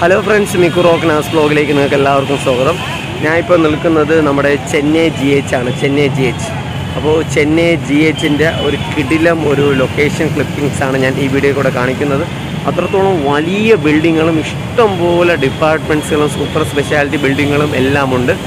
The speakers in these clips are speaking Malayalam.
Hello friends, Micu vlogലേക്ക് നിങ്ങൾക്ക് എല്ലാവർക്കും സ്വാഗതം. ഞാൻ ഇപ്പോൾ നിൽക്കുന്നത് നമ്മുടെ ചെന്നൈ GH ആണ്. ചെന്നൈ GH. അപ്പോൾ ചെന്നൈ GHന്റെ ഒരു കിടിലം ഒരു ലൊക്കേഷൻ ക്ലിപ്പിംഗ്സ് ആണ് ഞാൻ ഈ വീഡിയോയിൽ കൂടെ കാണിക്കുന്നത്. അത്രത്തോളം വലിയ ബിൽഡിങ്ങുകളും ഇഷ്ടംപോലെ ഡിപ്പാർട്ട്മെന്റ്സുകളും സൂപ്പർ സ്പെഷ്യാലിറ്റി ബിൽഡിങ്ങുകളും എല്ലാം ഉണ്ട്.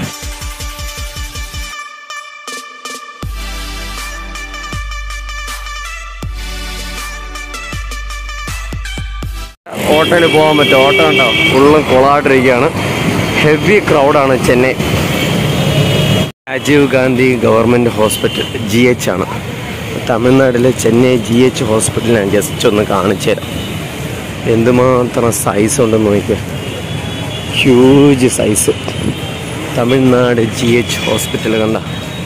ഓട്ടോയിൽ പോകാൻ പറ്റും. ഓട്ടോ ഉണ്ടാവും, ഫുള്ളും കൊളായിട്ടിരിക്കുകയാണ്. ഹെവി ക്രൗഡാണ് Chennai. Rajiv Gandhi government hospital GH ആണ്. തമിഴ്നാട്ടിലെ ചെന്നൈ GH ഹോസ്പിറ്റൽ ഞാൻ ജസ്റ്റ് ഒന്ന് കാണിച്ചു തരാം. എന്തുമാത്രം സൈസ് ഉണ്ടെന്ന് നോക്കിയാൽ, huge size. Tamil Nadu GH hospital കണ്ട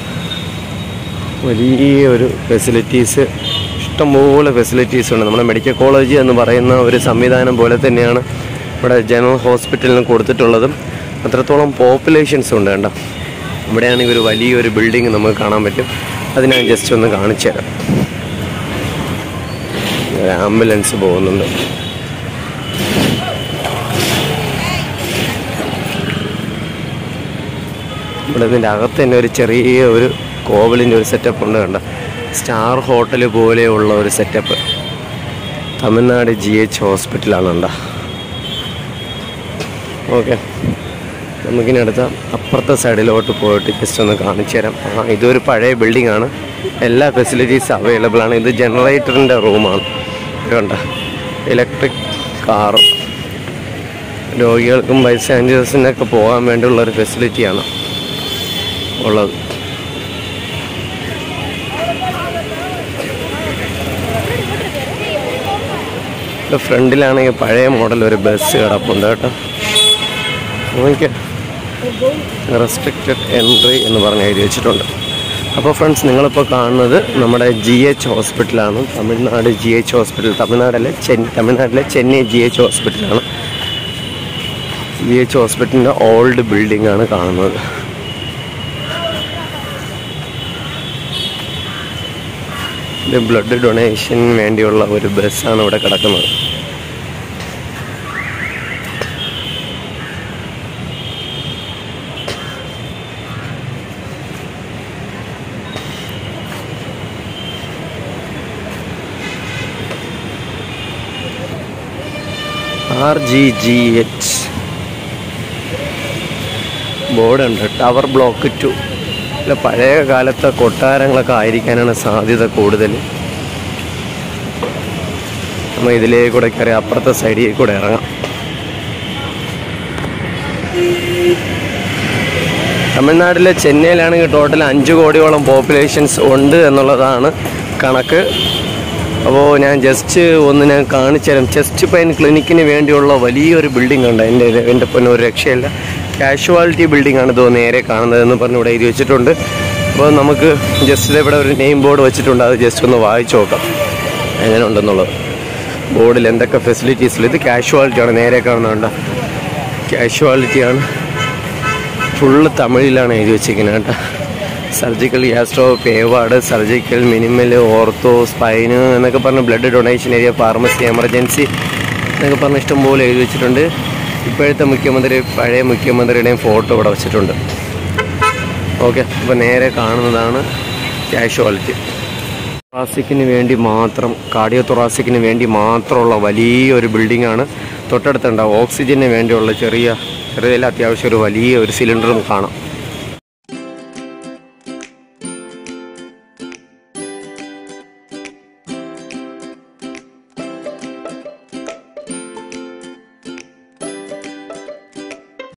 വലിയൊരു ഫെസിലിറ്റീസ്, ഇഷ്ടംപോലെ ഫെസിലിറ്റീസ് ഉണ്ട്. നമ്മുടെ മെഡിക്കൽ കോളേജ് എന്ന് പറയുന്ന ഒരു സംവിധാനം പോലെ തന്നെയാണ് ഇവിടെ ജനറൽ ഹോസ്പിറ്റലിന് കൊടുത്തിട്ടുള്ളതും. അത്രത്തോളം പോപ്പുലേഷൻസ് ഉണ്ട്. കണ്ട ഇവിടെയാണെങ്കിൽ ഒരു വലിയൊരു ബിൽഡിങ് നമുക്ക് കാണാൻ പറ്റും. അത് ഞാൻ ജസ്റ്റ് ഒന്ന് കാണിച്ചു തരാം. ഒരു ആംബുലൻസ് പോകുന്നുണ്ട്. ഇവിടെ ഇതിൻ്റെ അകത്ത് തന്നെ ഒരു ചെറിയ ഒരു കോവിലിൻ്റെ ഒരു സെറ്റപ്പ് ഉണ്ട്. കണ്ട സ്റ്റാർ ഹോട്ടൽ പോലെയുള്ള ഒരു സെറ്റപ്പ്. തമിഴ്നാട് GH ഹോസ്പിറ്റലാണ്. കണ്ട ഓക്കെ, നമുക്കിനി അടുത്ത അപ്പുറത്തെ സൈഡിലോട്ട് പോയിട്ട് ജസ്റ്റ് ഒന്ന് കാണിച്ചു തരാം. ഇതൊരു പഴയ ബിൽഡിംഗ് ആണ്. എല്ലാ ഫെസിലിറ്റീസ് അവൈലബിൾ ആണ്. ഇത് ജനറേറ്ററിൻ്റെ റൂമാണ്. കണ്ട ഇലക്ട്രിക് കാർ, രോഗികൾക്കും ബൈസ്റ്റാൻഡേഴ്സിനൊക്കെ പോകാൻ വേണ്ടിയുള്ളൊരു ഫെസിലിറ്റിയാണ് ഉള്ളത്. ഫ്രണ്ടിലാണെങ്കിൽ പഴയ മോഡൽ ഒരു ബസ് കിടപ്പുണ്ട് കേട്ടോ. നോക്കിയ റെസ്ട്രിക്റ്റഡ് എൻട്രി എന്ന് പറഞ്ഞ് എഴുതി വെച്ചിട്ടുണ്ട്. അപ്പോൾ ഫ്രണ്ട്സ്, നിങ്ങളിപ്പോൾ കാണുന്നത് നമ്മുടെ GH ഹോസ്പിറ്റലാണ്. തമിഴ്നാട് GH ഹോസ്പിറ്റൽ, തമിഴ്നാട്ടിലെ ചെന്നൈ GH ഹോസ്പിറ്റലാണ്. GH ഹോസ്പിറ്റലിൻ്റെ ഓൾഡ് ബിൽഡിംഗ് ആണ് കാണുന്നത്. ഇത് ബ്ലഡ് ഡൊണേഷന് വേണ്ടിയുള്ള ഒരു ബസ്സാണ് ഇവിടെ കിടക്കുന്നത്. RGGH ബോർഡുണ്ട്. Tower block 2. അല്ല, പഴയ കാലത്തെ കൊട്ടാരങ്ങളൊക്കെ ആയിരിക്കാനാണ് സാധ്യത കൂടുതൽ. നമ്മൾ ഇതിലേക്ക് കൂടെ കയറി അപ്പുറത്തെ സൈഡിൽ കൂടെ ഇറങ്ങാം. തമിഴ്നാട്ടിലെ ചെന്നൈയിലാണെങ്കിൽ ടോട്ടൽ 5 കോടിയോളം പോപ്പുലേഷൻസ് ഉണ്ട് എന്നുള്ളതാണ് കണക്ക്. അപ്പോൾ ഞാൻ ജസ്റ്റ് ഒന്ന് കാണിച്ചു തരാം. ചെസ്റ്റ് പെയിൻ ക്ലിനിക്കിന് വേണ്ടിയുള്ള വലിയൊരു ബിൽഡിംഗ് ഉണ്ട്. എൻ്റെ പൊന്നെ ഒരു രക്ഷയില്ല. കാഷ്വാലിറ്റി ബിൽഡിംഗ് ആണ് ഇതോ നേരെ കാണുന്നതെന്ന് പറഞ്ഞ് ഇവിടെ എഴുതി വെച്ചിട്ടുണ്ട്. അപ്പോൾ നമുക്ക് ജസ്റ്റ് ഇവിടെ ഒരു നെയിം ബോർഡ് വെച്ചിട്ടുണ്ട്. അത് ജസ്റ്റ് ഒന്ന് വായിച്ചു നോക്കാം എങ്ങനെ ഉണ്ടെന്നുള്ളത്. ബോർഡിൽ എന്തൊക്കെ ഫെസിലിറ്റീസിൽ. ഇത് കാഷ്വാലിറ്റിയാണ്, നേരെ കാണുന്നുണ്ട്. കാഷ്വാലിറ്റിയാണ്. ഫുള്ള് തമിഴിലാണ് എഴുതി വെച്ചിരിക്കുന്നത് കേട്ടോ. Surgical gastroscopy, award, surgical, minimal, ortho, spine എന്നൊക്കെ പറഞ്ഞ് blood donation area, pharmacy, emergency എന്നൊക്കെ പറഞ്ഞ് ഇഷ്ടംപോലെ എഴുതി വെച്ചിട്ടുണ്ട്. ഇപ്പോഴത്തെ മുഖ്യമന്ത്രി, പഴയ മുഖ്യമന്ത്രിയുടെയും ഫോട്ടോ ഇവിടെ വെച്ചിട്ടുണ്ട്. ഓക്കെ, അപ്പോൾ നേരെ കാണുന്നതാണ് കാഷ്വാലിറ്റി. തൊറാസിക്കിന് വേണ്ടി മാത്രം, കാർഡിയോ തൊറാസിക്കിന് വേണ്ടി മാത്രമുള്ള വലിയൊരു ബിൽഡിങ്ങാണ്. തൊട്ടടുത്തുണ്ടാവും ഓക്സിജന് വേണ്ടിയുള്ള ചെറിയ അത്യാവശ്യം ഒരു വലിയ ഒരു സിലിണ്ടറും കാണാം.